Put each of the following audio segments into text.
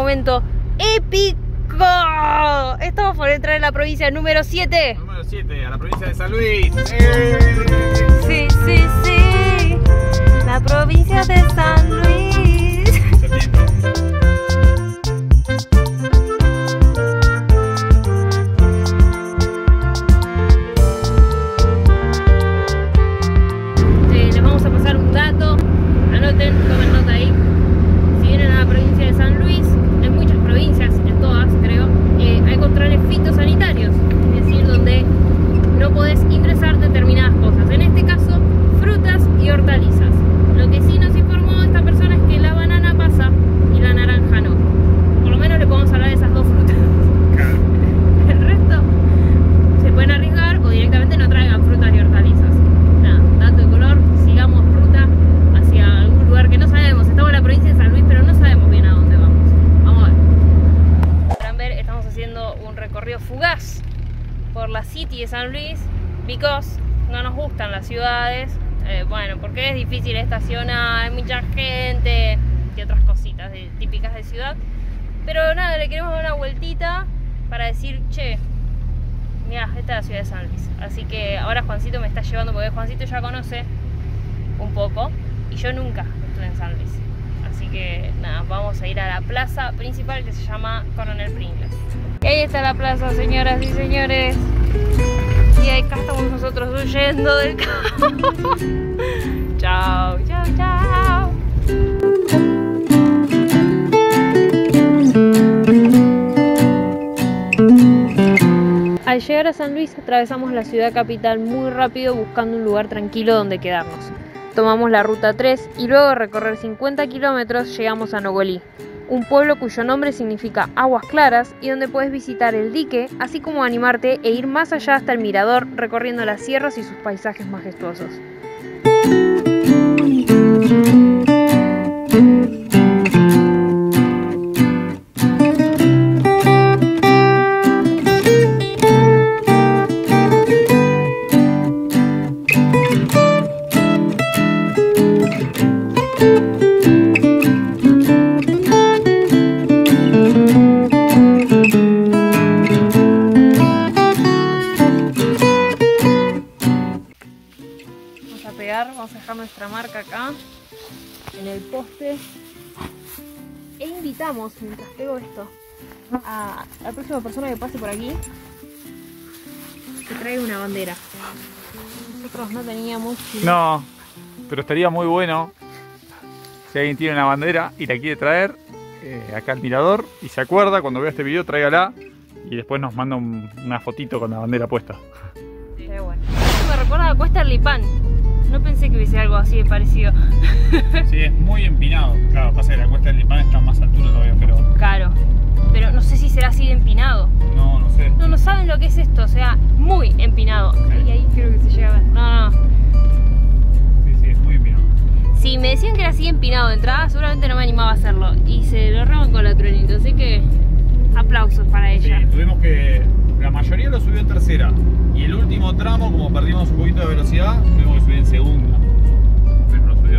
momento épico. Estamos por entrar en la provincia número 7. Número 7, a la provincia de San Luis. Sí, sí, sí. La provincia de San Luis. Les vamos a pasar un dato. Anoten, tomen nota ahí. Si vienen a la provincia de San Luis, en muchas provincias, en todas creo, hay controles fitosanitarios, es decir, donde no podés ingresar determinadas cosas, en este caso frutas y hortalizas. Lo que sí nos informó esta persona es que la banana pasa y la naranja no. Por lo menos le podemos hablar de esas dos frutas. Claro. El resto se pueden arriesgar o directamente no traigan frutas y hortalizas. Nada, dato de color, sigamos ruta hacia algún lugar que no sabemos. Estamos en la provincia de San Luis, pero no sabemos bien a dónde vamos. Vamos a ver. Podrán ver, estamos haciendo un recorrido fugaz por la City de San Luis, because no nos gustan las ciudades. Bueno, porque es difícil estacionar, hay mucha gente y otras cositas típicas de ciudad. Pero nada, le queremos dar una vueltita para decir, che, mira, esta es la ciudad de San Luis. Así que ahora Juancito me está llevando, porque Juancito ya conoce un poco y yo nunca estuve en San Luis. Así que nada, vamos a ir a la plaza principal que se llama Coronel Pringles. Y ahí está la plaza, señoras y señores. Y acá estamos nosotros huyendo del caos. Chao, chao, chao. Al llegar a San Luis atravesamos la ciudad capital muy rápido buscando un lugar tranquilo donde quedarnos. Tomamos la ruta 3 y luego de recorrer 50 kilómetros llegamos a Nogolí, un pueblo cuyo nombre significa aguas claras y donde puedes visitar el dique, así como animarte e ir más allá hasta el mirador recorriendo las sierras y sus paisajes majestuosos. Vamos a dejar nuestra marca acá en el poste e invitamos, mientras pego esto, a la próxima persona que pase por aquí que traiga una bandera. Nosotros no teníamos. No, pero estaría muy bueno si alguien tiene una bandera y la quiere traer acá al mirador y se acuerda, cuando vea este video tráigala y después nos manda una fotito con la bandera puesta. Sí, bueno. Esto me recuerda a Cuesta del Lipán. No pensé que hubiese algo así de parecido. Sí, es muy empinado. Claro, pasa que la Cuesta del Lipán está más altura todavía, pero... Claro, pero no sé si será así de empinado. No, no sé. No saben lo que es esto, o sea, muy empinado. Y ahí creo que se llega a ver. No. Sí, es muy empinado. Si me decían que era así empinado de entrada, seguramente no me animaba a hacerlo. Y se lo roban con la Tronito, así que aplausos para ella. Sí, tuvimos que... La mayoría lo subió en tercera. Y el último tramo, como perdimos un poquito de velocidad, tuvimos que subir en segunda. Pero lo subió.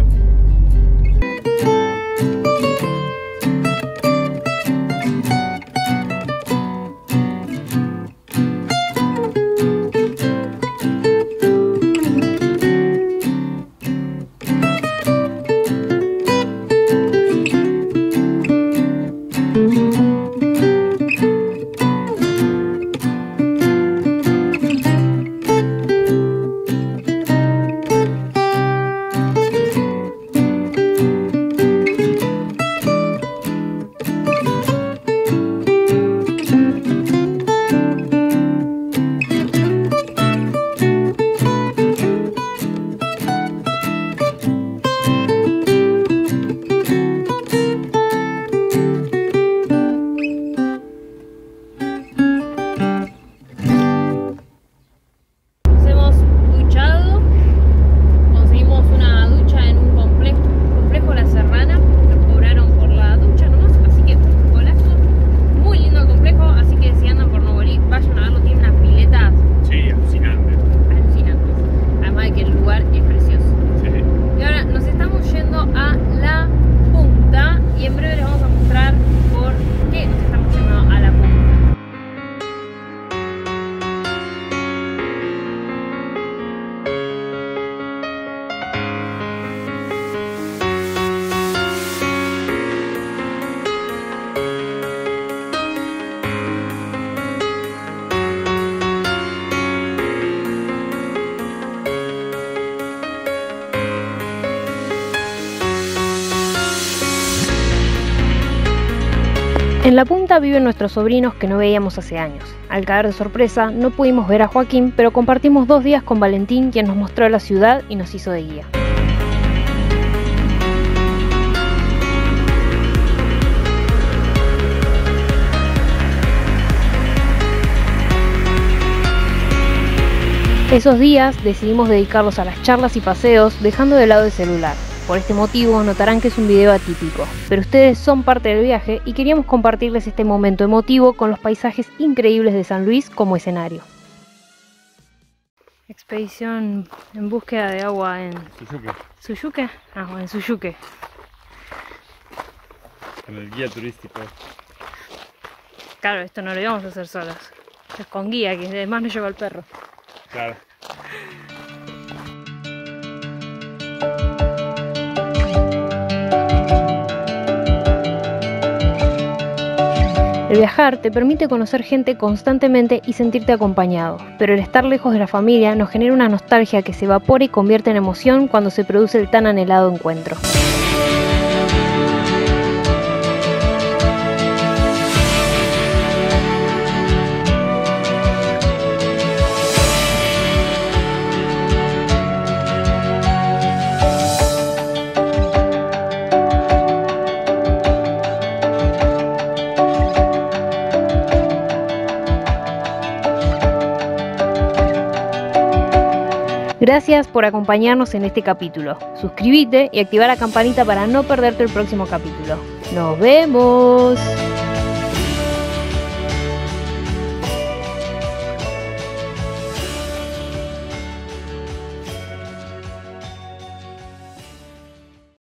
En la punta viven nuestros sobrinos que no veíamos hace años. Al caer de sorpresa, no pudimos ver a Joaquín, pero compartimos 2 días con Valentín, quien nos mostró la ciudad y nos hizo de guía. Esos días decidimos dedicarlos a las charlas y paseos, dejando de lado el celular. Por este motivo notarán que es un video atípico, pero ustedes son parte del viaje y queríamos compartirles este momento emotivo con los paisajes increíbles de San Luis como escenario. Expedición en búsqueda de agua en Suyuque, Suyuque. En Suyuque. con el guía turístico. Claro, esto no lo íbamos a hacer solos. Es con guía, que además nos lleva el perro. Claro. El viajar te permite conocer gente constantemente y sentirte acompañado, pero el estar lejos de la familia nos genera una nostalgia que se evapora y convierte en emoción cuando se produce el tan anhelado encuentro. Gracias por acompañarnos en este capítulo. Suscríbete y activa la campanita para no perderte el próximo capítulo. ¡Nos vemos!